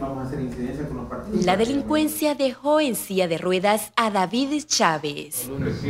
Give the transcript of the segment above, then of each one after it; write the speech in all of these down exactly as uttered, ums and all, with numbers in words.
vamos a hacer incidencia con los partidos. La delincuencia dejó en silla de ruedas a David Chávez.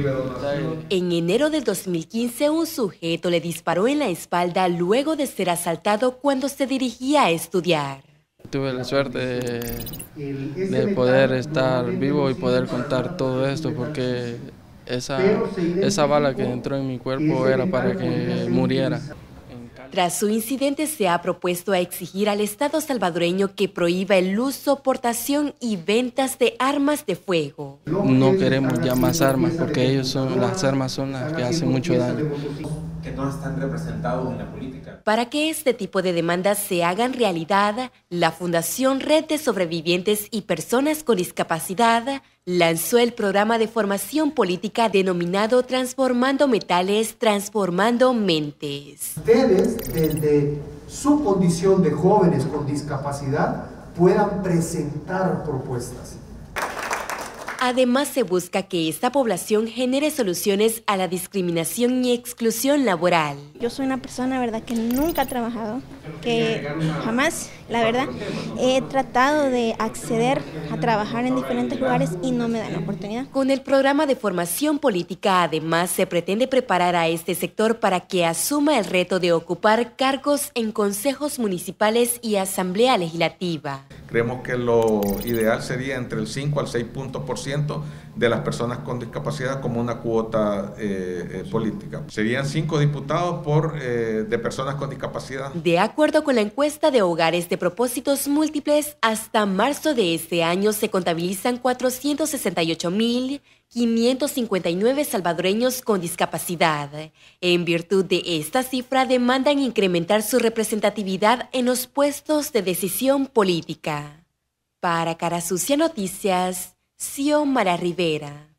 En enero del dos mil quince, un sujeto le disparó en la espalda luego de ser asaltado cuando se dirigía a estudiar. Tuve la suerte de, de poder estar vivo y poder contar todo esto porque esa, esa bala que entró en mi cuerpo era para que muriera. Tras su incidente, se ha propuesto a exigir al Estado salvadoreño que prohíba el uso, portación y ventas de armas de fuego. No queremos ya más armas porque ellos son, las armas son las que hacen mucho daño. Que no están representados en la política. Para que este tipo de demandas se hagan realidad, la Fundación Red de Sobrevivientes y Personas con Discapacidad lanzó el programa de formación política denominado Transformando Metales, Transformando Mentes. Ustedes, desde su condición de jóvenes con discapacidad, puedan presentar propuestas. Además, se busca que esta población genere soluciones a la discriminación y exclusión laboral. Yo soy una persona, verdad, que nunca ha trabajado, que jamás, la verdad, he tratado de acceder a trabajar en diferentes lugares y no me dan la oportunidad. Con el programa de formación política, además, se pretende preparar a este sector para que asuma el reto de ocupar cargos en consejos municipales y asamblea legislativa. Creemos que lo ideal sería entre el cinco al seis puntos por ciento de las personas con discapacidad como una cuota eh, eh, política. Serían cinco diputados por, eh, de personas con discapacidad. De acuerdo con la encuesta de hogares de propósitos múltiples, hasta marzo de este año se contabilizan cuatrocientos sesenta y ocho mil quinientos cincuenta y nueve salvadoreños con discapacidad. En virtud de esta cifra, demandan incrementar su representatividad en los puestos de decisión política. Para Cara Sucia Noticias, Xiomara Rivera.